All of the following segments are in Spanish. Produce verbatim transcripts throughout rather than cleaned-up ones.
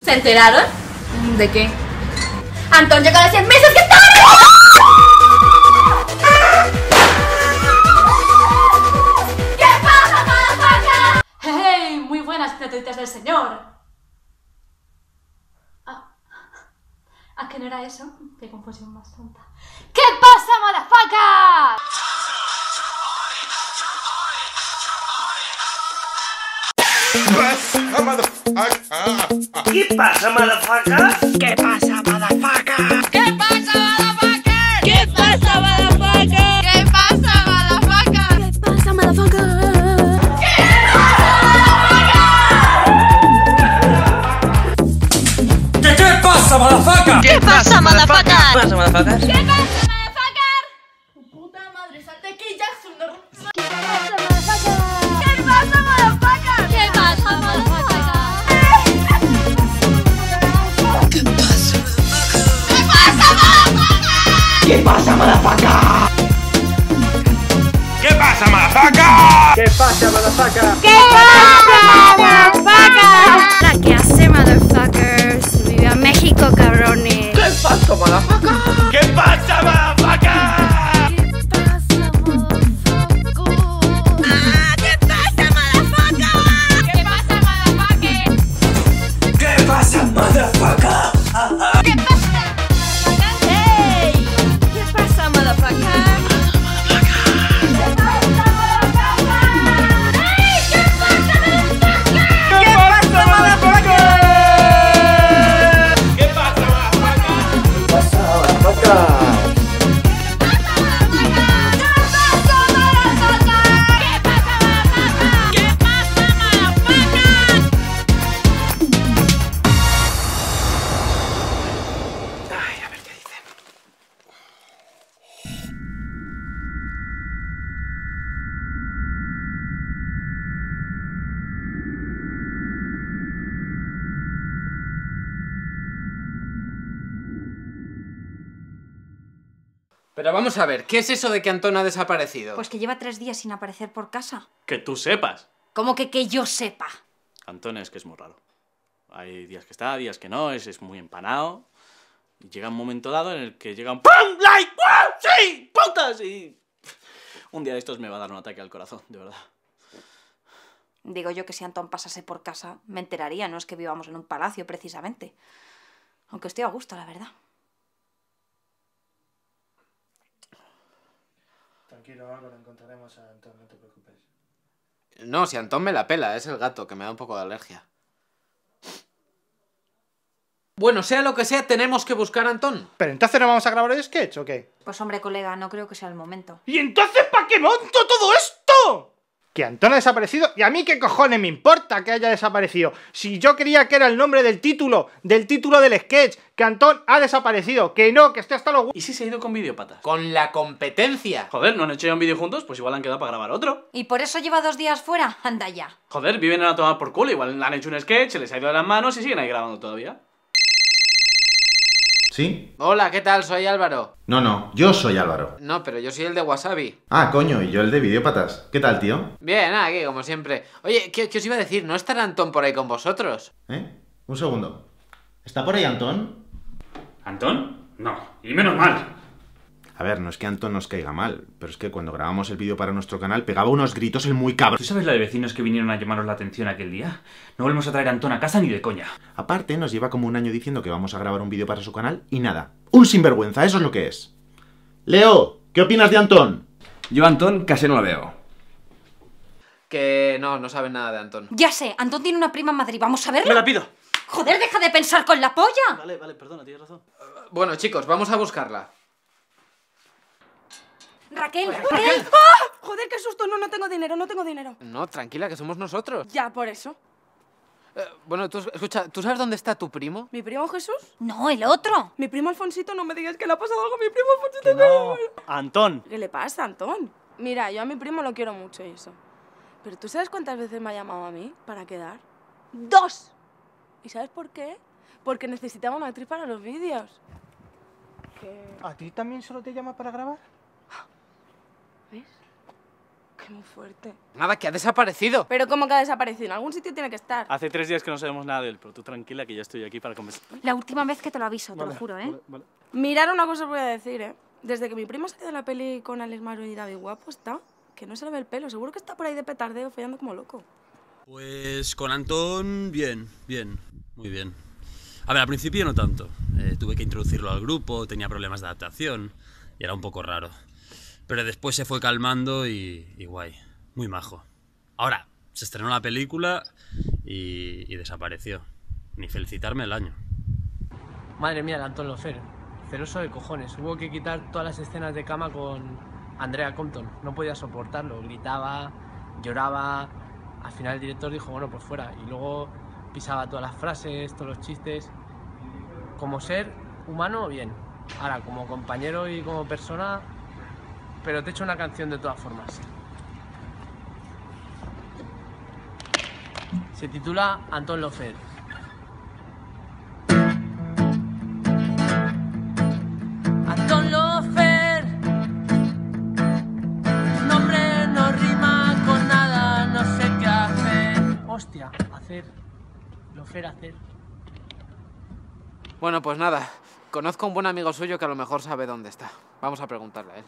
¿Se enteraron? ¿De qué? Antón llegó a los cien meses que está... ¿Qué pasa, motherfucker? ¡Hey! Muy buenas criaturitas del señor. Ah, ¿a qué no era eso? Qué confusión más tonta. ¿Qué pasa, motherfucker? ¿Qué pasa, motherfucker? ¿Qué pasa, motherfucker? ¿Qué pasa, motherfucker? ¿Qué pasa, motherfucker? ¿Qué pasa, motherfucker? ¿Qué pasa, motherfucker? ¿Qué, qué pasa, motherfucker? ¿Qué pasa, motherfucker? ¿Qué pasa, motherfucker? ¿Qué pasa, motherfucker? Tu puta madre, salte aquí, Jackson. No... ¿Qué pasa, motherfucker? ¿Qué pasa, motherfucker? ¿Qué pasa, motherfucker? ¿Qué pasa, motherfucker? ¿Qué pasa, motherfucker? ¿Qué pasa, motherfucker? ¿Qué pasa, motherfucker? ¿Qué hace, motherfuckers? Viva México, cabrones. ¿Qué pasa, motherfucker? ¿Qué pasa, motherfucker? ¿Qué pasa, motherfucker? ¿Qué pasa, motherfucker? ¿Qué pasa, motherfucker? ¿Qué pasa? ¡Hey! ¿Qué pasa, motherfucker? Pero vamos a ver, ¿qué es eso de que Antón ha desaparecido? Pues que lleva tres días sin aparecer por casa. Que tú sepas. ¿Cómo que que yo sepa? Antón es que es muy raro. Hay días que está, días que no, es, es muy empanado. Y llega un momento dado en el que llega un ¡pum! ¡Like! ¡Wow! ¡Sí! ¡Putas! Y... un día de estos me va a dar un ataque al corazón, de verdad. Digo yo que si Antón pasase por casa, me enteraría, no es que vivamos en un palacio, precisamente. Aunque estoy a gusto, la verdad. Tranquilo, Álvaro, encontraremos a Antón, no te preocupes. No, si Antón me la pela, es el gato, que me da un poco de alergia. Bueno, sea lo que sea, tenemos que buscar a Antón. ¿Pero entonces no vamos a grabar el sketch o qué? Pues hombre, colega, no creo que sea el momento. ¿Y entonces para qué monto todo esto? Que Antón ha desaparecido, y a mí qué cojones me importa que haya desaparecido. Si yo creía que era el nombre del título, del título del sketch, que Antón ha desaparecido, que no, que estoy hasta los... ¿Y si se ha ido con videopatas? Con la competencia. Joder, ¿no han hecho ya un vídeo juntos? Pues igual han quedado para grabar otro. ¿Y por eso lleva dos días fuera? Anda ya. Joder, viven a tomar por culo, igual han hecho un sketch, se les ha ido de las manos y siguen ahí grabando todavía. ¿Sí? Hola, ¿qué tal? Soy Álvaro. No, no, yo soy Álvaro. No, pero yo soy el de Wasabi. Ah, coño, y yo el de Videópatas. ¿Qué tal, tío? Bien, aquí, como siempre. Oye, ¿qué, qué os iba a decir? ¿No estará Antón por ahí con vosotros? ¿Eh? Un segundo. ¿Está por ahí Antón? ¿Antón? No, y menos mal. A ver, no es que Antón nos caiga mal, pero es que cuando grabamos el vídeo para nuestro canal pegaba unos gritos el muy cabrón. ¿Tú sabes la de vecinos que vinieron a llamaros la atención aquel día? No volvemos a traer a Antón a casa ni de coña. Aparte, nos lleva como un año diciendo que vamos a grabar un vídeo para su canal y nada. ¡Un sinvergüenza! Eso es lo que es. Leo, ¿qué opinas de Antón? Yo a Antón casi no lo veo. Que no, no saben nada de Antón. Ya sé, Antón tiene una prima en Madrid, ¿vamos a verla? ¡Me la pido! Joder, deja de pensar con la polla. Vale, vale, perdona, tienes razón. Bueno, chicos, vamos a buscarla. Raquel, Raquel. Raquel. ¡Ah! Joder, qué susto. No, no tengo dinero, no tengo dinero. No, tranquila, que somos nosotros. Ya, por eso. Eh, bueno, tú, escucha, ¿tú sabes dónde está tu primo? ¿Mi primo Jesús? No, el otro. Mi primo Alfonsito, no me digas que le ha pasado algo a mi primo Alfonsito. No, Antón. ¿Qué le pasa, Antón? Mira, yo a mi primo lo quiero mucho y eso. Pero ¿tú sabes cuántas veces me ha llamado a mí para quedar? ¡Dos! ¿Y sabes por qué? Porque necesitaba una actriz para los vídeos. ¿Qué? ¿A ti también solo te llama para grabar? ¿Ves? Qué muy fuerte. Nada, que ha desaparecido. Pero ¿cómo que ha desaparecido? En algún sitio tiene que estar. Hace tres días que no sabemos nada de él, pero tú tranquila que ya estoy aquí para conversar. La última vez que te lo aviso, te Vale, lo juro, ¿eh? vale, vale. Mirar una cosa os voy a decir, ¿eh? Desde que mi primo salió de la peli con Alex Maro y David Guapo está, que no se le ve el pelo. Seguro que está por ahí de petardeo, follando como loco. Pues con Antón, bien, bien, muy bien. A ver, al principio no tanto. Eh, tuve que introducirlo al grupo, tenía problemas de adaptación y era un poco raro. Pero después se fue calmando y, y guay, muy majo. Ahora, se estrenó la película y, y desapareció. Ni felicitarme el año. Madre mía, el Antón Lofer. Celoso de cojones. Hubo que quitar todas las escenas de cama con Andrea Compton. No podía soportarlo. Gritaba, lloraba. Al final el director dijo, bueno, pues fuera. Y luego pisaba todas las frases, todos los chistes. Como ser humano, bien. Ahora, como compañero y como persona, pero te echo una canción de todas formas. Se titula Antón Lofer. Antón Lofer, tu nombre no rima con nada, no sé qué hacer. Hostia, hacer. Lofer, hacer. Bueno, pues nada. Conozco a un buen amigo suyo que a lo mejor sabe dónde está. Vamos a preguntarle a él.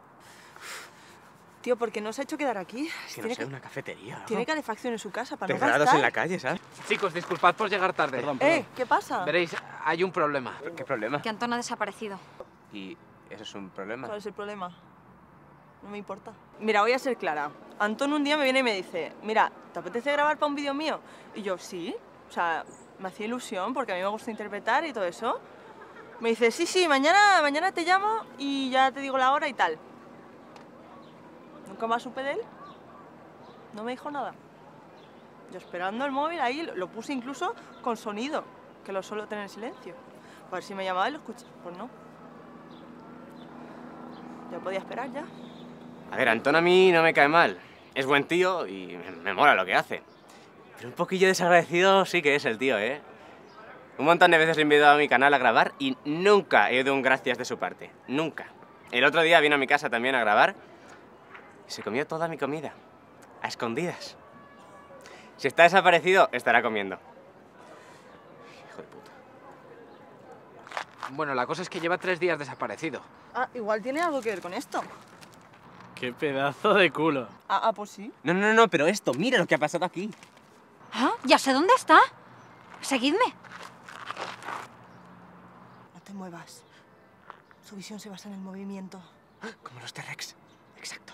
Tío, ¿por qué no se ha hecho quedar aquí? Es que no sé, una cafetería. ¿no? Tiene calefacción en su casa para no Cerrados gastar. en la calle, ¿sabes? Chicos, disculpad por llegar tarde. Perdón, perdón. Eh, ¿qué pasa? Veréis, hay un problema. ¿Qué problema? Que Antón ha desaparecido. ¿Y eso es un problema? ¿Cuál es el problema? No me importa. Mira, voy a ser clara. Antón un día me viene y me dice, mira, ¿te apetece grabar para un vídeo mío? Y yo, sí. O sea, me hacía ilusión porque a mí me gusta interpretar y todo eso. Me dice, sí, sí, mañana, mañana te llamo y ya te digo la hora y tal. Nunca más supe de él. No me dijo nada. Yo esperando el móvil ahí, lo puse incluso con sonido, que lo suelo tener en silencio. A ver si me llamaba y lo escuché. Pues no. Ya podía esperar ya. A ver, Antón a mí no me cae mal. Es buen tío y me, me mola lo que hace. Pero un poquillo desagradecido sí que es el tío, ¿eh? Un montón de veces le he invitado a mi canal a grabar y nunca he oído un gracias de su parte. Nunca. El otro día vino a mi casa también a grabar y se comió toda mi comida. A escondidas. Si está desaparecido, estará comiendo. Hijo de puta. Bueno, la cosa es que lleva tres días desaparecido. Ah, igual tiene algo que ver con esto. ¡Qué pedazo de culo! Ah, ah, pues sí. No, no, no, pero esto, mira lo que ha pasado aquí. ¿Ah? Ya sé dónde está. Seguidme. No te muevas. Su visión se basa en el movimiento. Como los T-Rex. Exacto.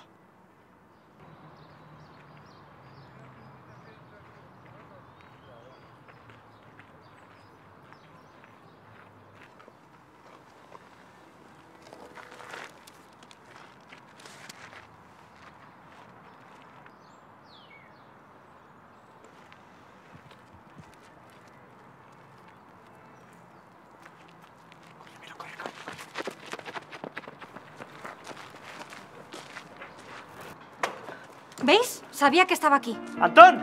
¿Veis? Sabía que estaba aquí. ¡Antón!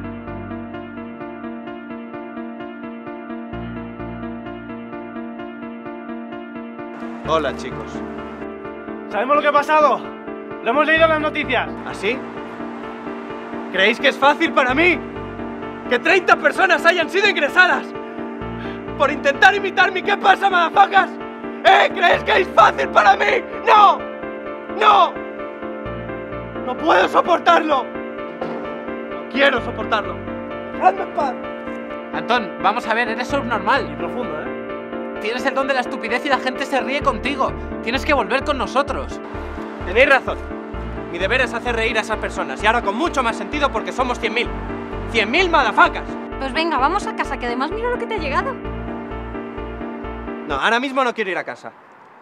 Hola, chicos. ¿Sabemos lo que ha pasado? Lo hemos leído en las noticias. ¿Así? ¿Creéis que es fácil para mí que treinta personas hayan sido ingresadas por intentar imitar mi qué pasa, madafacas? ¿Eh? ¿Creéis que es fácil para mí? ¡No! ¡No! ¡No puedo soportarlo! ¡No quiero soportarlo! ¡Dejadme en paz! Antón, vamos a ver, eres subnormal. Y profundo, ¿eh? Tienes el don de la estupidez y la gente se ríe contigo. Tienes que volver con nosotros. Tenéis razón. Mi deber es hacer reír a esas personas. Y ahora con mucho más sentido porque somos cien mil. ¡Cien mil madafacas! Pues venga, vamos a casa, que además mira lo que te ha llegado. No, ahora mismo no quiero ir a casa.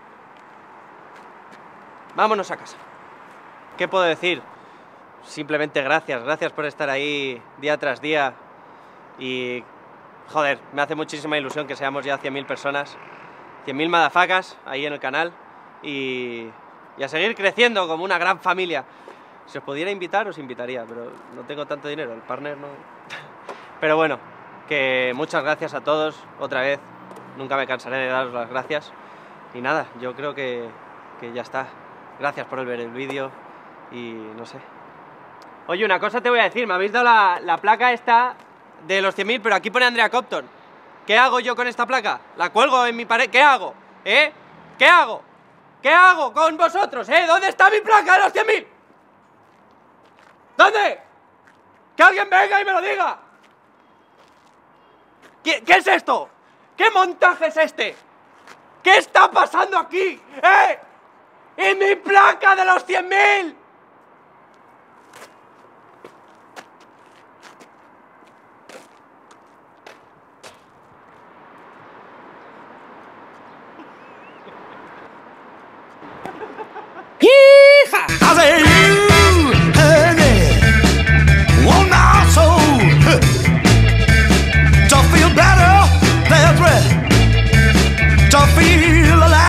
Vámonos a casa. ¿Qué puedo decir? Simplemente gracias, gracias por estar ahí día tras día. Y, joder, me hace muchísima ilusión que seamos ya cien mil personas. cien mil madafacas ahí en el canal. Y, y a seguir creciendo como una gran familia. Si os pudiera invitar, os invitaría, pero no tengo tanto dinero, el partner no... Pero bueno, que muchas gracias a todos, otra vez. Nunca me cansaré de daros las gracias. Y nada, yo creo que, que ya está. Gracias por ver el vídeo. Y no sé, Oye, una cosa te voy a decir, me habéis dado la, la placa esta de los cien mil, pero aquí pone Andrea Compton. ¿Qué hago yo con esta placa? ¿La cuelgo en mi pared? ¿Qué hago? ¿Eh? ¿Qué hago? ¿Qué hago con vosotros, eh? ¿Dónde está mi placa de los cien mil? ¿Dónde? ¡Que alguien venga y me lo diga! ¿Qué, ¿Qué es esto? ¿Qué montaje es este? ¿Qué está pasando aquí? ¡Eh! ¡Y mi placa de los cien mil!